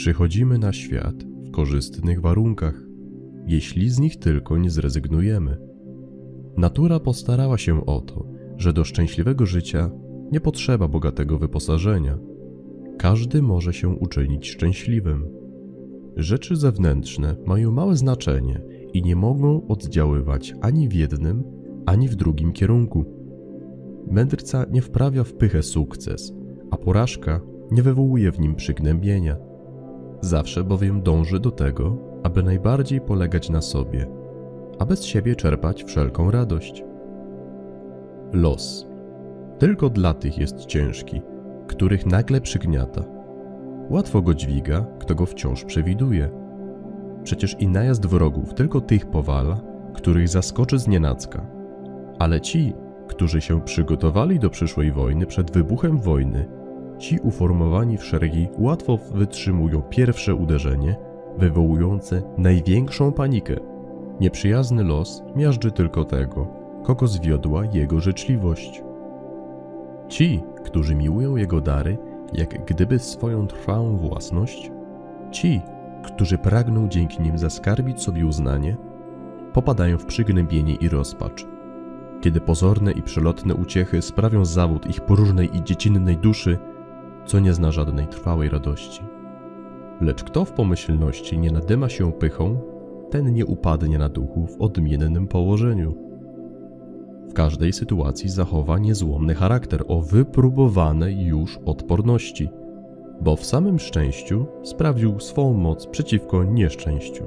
Przychodzimy na świat w korzystnych warunkach, jeśli z nich tylko nie zrezygnujemy. Natura postarała się o to, że do szczęśliwego życia nie potrzeba bogatego wyposażenia. Każdy może się uczynić szczęśliwym. Rzeczy zewnętrzne mają małe znaczenie i nie mogą oddziaływać ani w jednym, ani w drugim kierunku. Mędrca nie wprawia w pychę sukces, a porażka nie wywołuje w nim przygnębienia. Zawsze bowiem dąży do tego, aby najbardziej polegać na sobie, a bez siebie czerpać wszelką radość. Los tylko dla tych jest ciężki, których nagle przygniata. Łatwo go dźwiga, kto go wciąż przewiduje. Przecież i najazd wrogów tylko tych powala, których zaskoczy znienacka. Ale ci, którzy się przygotowali do przyszłej wojny przed wybuchem wojny, ci uformowani w szeregi łatwo wytrzymują pierwsze uderzenie, wywołujące największą panikę. Nieprzyjazny los miażdży tylko tego, kogo zwiodła jego życzliwość. Ci, którzy miłują jego dary, jak gdyby swoją trwałą własność, ci, którzy pragną dzięki nim zaskarbić sobie uznanie, popadają w przygnębienie i rozpacz. Kiedy pozorne i przelotne uciechy sprawią zawód ich próżnej i dziecinnej duszy, co nie zna żadnej trwałej radości. Lecz kto w pomyślności nie nadyma się pychą, ten nie upadnie na duchu w odmiennym położeniu. W każdej sytuacji zachowa niezłomny charakter o wypróbowanej już odporności, bo w samym szczęściu sprawdził swą moc przeciwko nieszczęściu.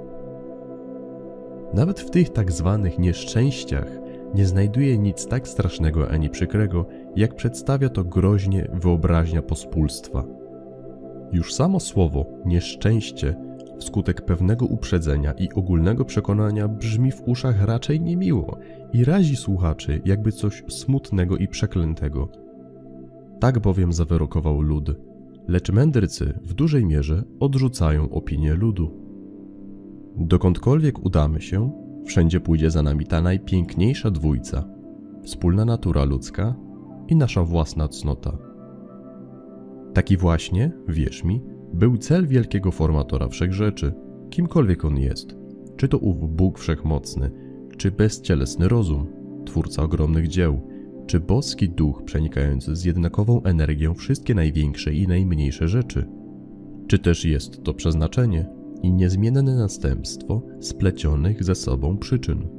Nawet w tych tak zwanych nieszczęściach nie znajduje nic tak strasznego ani przykrego, jak przedstawia to groźnie wyobraźnia pospólstwa. Już samo słowo nieszczęście wskutek pewnego uprzedzenia i ogólnego przekonania brzmi w uszach raczej niemiło i razi słuchaczy jakby coś smutnego i przeklętego. Tak bowiem zawyrokował lud, lecz mędrcy w dużej mierze odrzucają opinię ludu. Dokądkolwiek udamy się, wszędzie pójdzie za nami ta najpiękniejsza dwójca, wspólna natura ludzka i nasza własna cnota. Taki właśnie, wierz mi, był cel wielkiego formatora wszechrzeczy, kimkolwiek on jest, czy to ów Bóg Wszechmocny, czy bezcielesny rozum, twórca ogromnych dzieł, czy boski duch przenikający z jednakową energią wszystkie największe i najmniejsze rzeczy, czy też jest to przeznaczenie i niezmienne następstwo splecionych ze sobą przyczyn.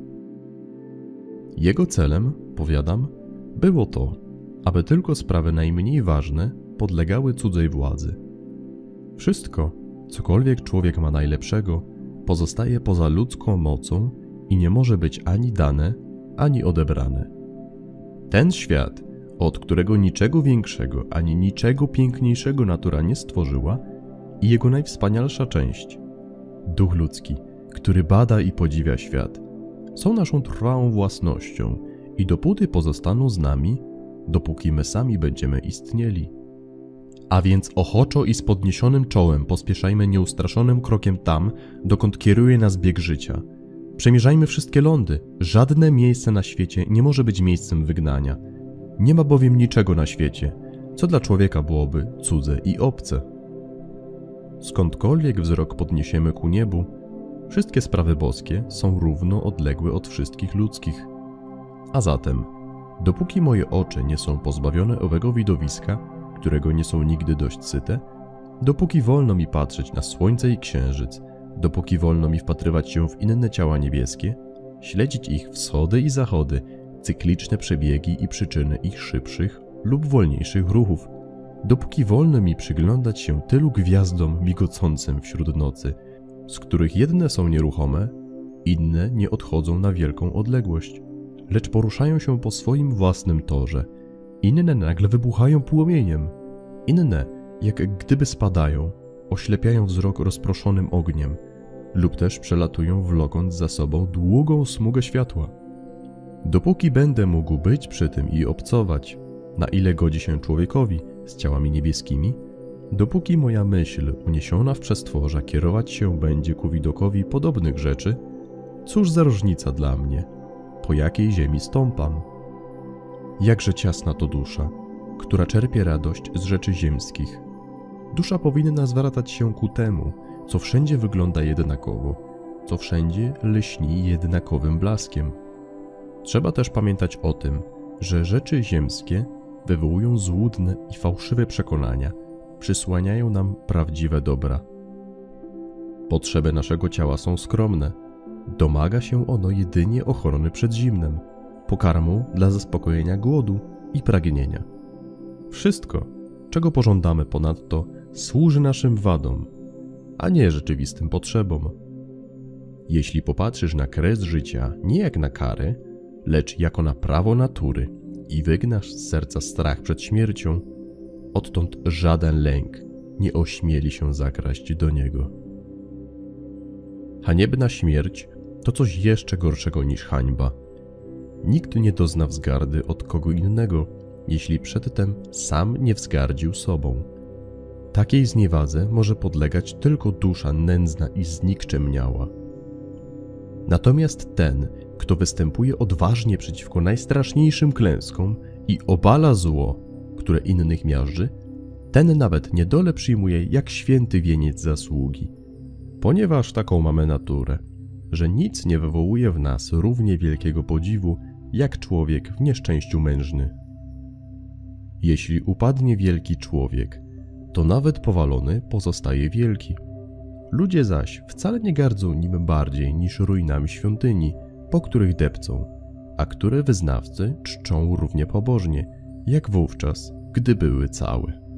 Jego celem, powiadam, było to, aby tylko sprawy najmniej ważne podlegały cudzej władzy. Wszystko, cokolwiek człowiek ma najlepszego, pozostaje poza ludzką mocą i nie może być ani dane, ani odebrane. Ten świat, od którego niczego większego ani niczego piękniejszego natura nie stworzyła, i jego najwspanialsza część, duch ludzki, który bada i podziwia świat, są naszą trwałą własnością i dopóty pozostaną z nami, dopóki my sami będziemy istnieli. A więc ochoczo i z podniesionym czołem pospieszajmy nieustraszonym krokiem tam, dokąd kieruje nas bieg życia. Przemierzajmy wszystkie lądy. Żadne miejsce na świecie nie może być miejscem wygnania. Nie ma bowiem niczego na świecie, co dla człowieka byłoby cudze i obce. Skądkolwiek wzrok podniesiemy ku niebu, wszystkie sprawy boskie są równo odległe od wszystkich ludzkich. A zatem, dopóki moje oczy nie są pozbawione owego widowiska, którego nie są nigdy dość syte, dopóki wolno mi patrzeć na słońce i księżyc, dopóki wolno mi wpatrywać się w inne ciała niebieskie, śledzić ich wschody i zachody, cykliczne przebiegi i przyczyny ich szybszych lub wolniejszych ruchów, dopóki wolno mi przyglądać się tylu gwiazdom migocącym wśród nocy, z których jedne są nieruchome, inne nie odchodzą na wielką odległość, lecz poruszają się po swoim własnym torze, inne nagle wybuchają płomieniem, inne, jak gdyby spadają, oślepiają wzrok rozproszonym ogniem, lub też przelatują wlokąc za sobą długą smugę światła. Dopóki będę mógł być przy tym i obcować, na ile godzi się człowiekowi z ciałami niebieskimi, dopóki moja myśl uniesiona w przestworza kierować się będzie ku widokowi podobnych rzeczy, cóż za różnica dla mnie, po jakiej ziemi stąpam. Jakże ciasna to dusza, która czerpie radość z rzeczy ziemskich. Dusza powinna zwracać się ku temu, co wszędzie wygląda jednakowo, co wszędzie lśni jednakowym blaskiem. Trzeba też pamiętać o tym, że rzeczy ziemskie wywołują złudne i fałszywe przekonania, przysłaniają nam prawdziwe dobra. Potrzeby naszego ciała są skromne. Domaga się ono jedynie ochrony przed zimnem, pokarmu dla zaspokojenia głodu i pragnienia. Wszystko, czego pożądamy ponadto, służy naszym wadom, a nie rzeczywistym potrzebom. Jeśli popatrzysz na kres życia nie jak na karę, lecz jako na prawo natury i wygnasz z serca strach przed śmiercią, odtąd żaden lęk nie ośmieli się zakraść do niego. Haniebna śmierć to coś jeszcze gorszego niż hańba. Nikt nie dozna wzgardy od kogo innego, jeśli przedtem sam nie wzgardził sobą. Takiej zniewadze może podlegać tylko dusza nędzna i znikczemniała. Natomiast ten, kto występuje odważnie przeciwko najstraszniejszym klęskom i obala zło, które innych miażdży, ten nawet niedole przyjmuje jak święty wieniec zasługi, ponieważ taką mamy naturę, że nic nie wywołuje w nas równie wielkiego podziwu, jak człowiek w nieszczęściu mężny. Jeśli upadnie wielki człowiek, to nawet powalony pozostaje wielki. Ludzie zaś wcale nie gardzą nim bardziej niż ruinami świątyni, po których depcą, a które wyznawcy czczą równie pobożnie, jak wówczas, gdy były całe.